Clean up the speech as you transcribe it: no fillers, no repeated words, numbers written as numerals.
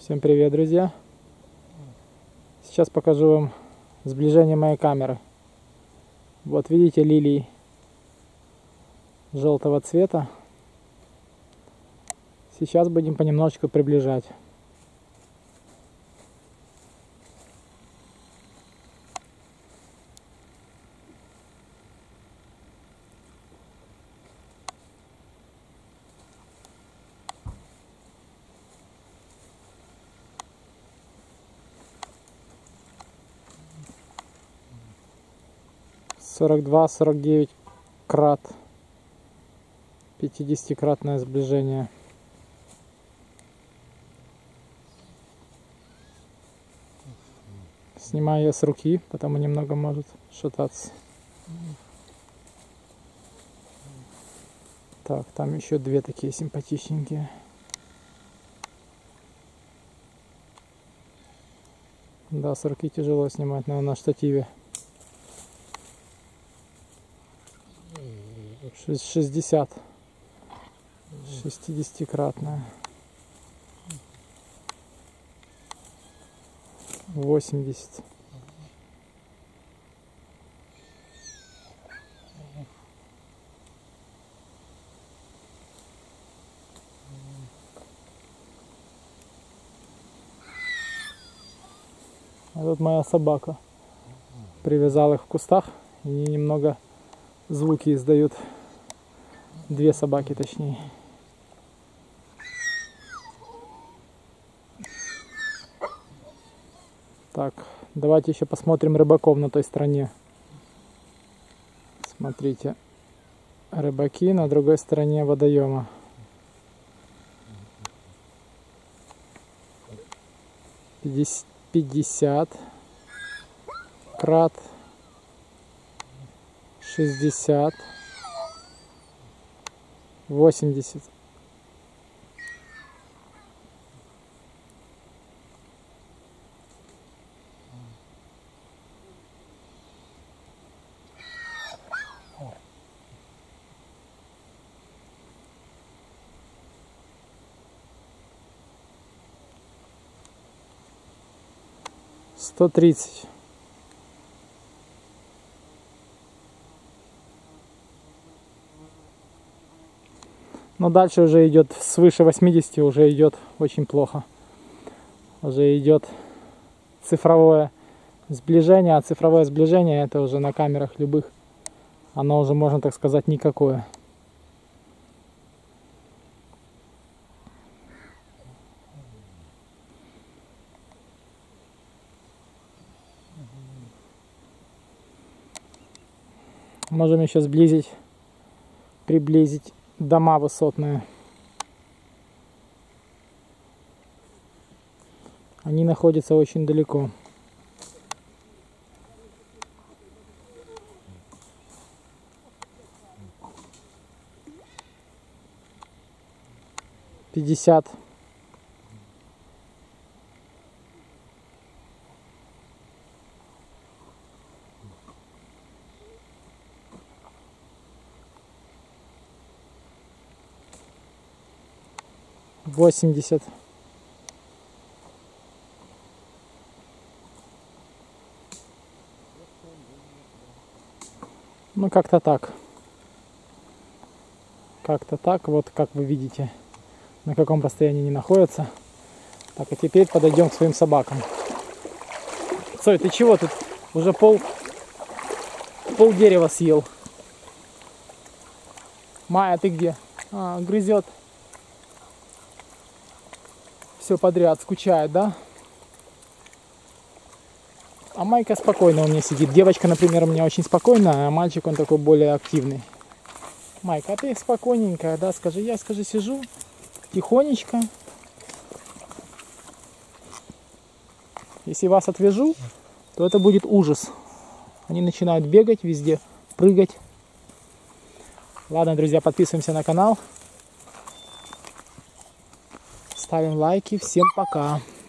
Всем привет, друзья! Сейчас покажу вам сближение моей камеры. Вот видите лилии желтого цвета. Сейчас будем понемножку приближать. Сорок 42-49 крат. 50-кратное сближение. Снимаю я с руки, потому немного может шататься. Так, там еще две такие симпатичненькие. Да, с руки тяжело снимать, наверное, на штативе. 60. 60-кратная. 80. А тут моя собака. Привязал их в кустах, и немного звуки издают. Две собаки, точнее. Так, давайте еще посмотрим рыбаков на той стороне. Смотрите, рыбаки на другой стороне водоема. Пятьдесят крат, 60, 80. Сто 30. Но дальше уже идет свыше 80, уже идет очень плохо. Уже идет цифровое сближение, а цифровое сближение это уже на камерах любых, оно уже, можно так сказать, никакое. Можем еще сблизить, приблизить дома высотные. Они находятся очень далеко. Пятьдесят. Восемьдесят. Ну, как-то так. Как-то так, вот как вы видите, на каком расстоянии они находятся. Так, а теперь подойдем к своим собакам. Цой, ты чего тут? Уже пол дерева съел. Майя, ты где? А, грызет. Все подряд, скучает, да? А Майка спокойно у меня сидит. Девочка, например, у меня очень спокойная, а мальчик он такой более активный. Майка, а ты спокойненькая, да? Скажи, я сижу тихонечко. Если вас отвяжу, то это будет ужас. Они начинают бегать везде, прыгать. Ладно, друзья, подписываемся на канал. Ставим лайки. Всем пока.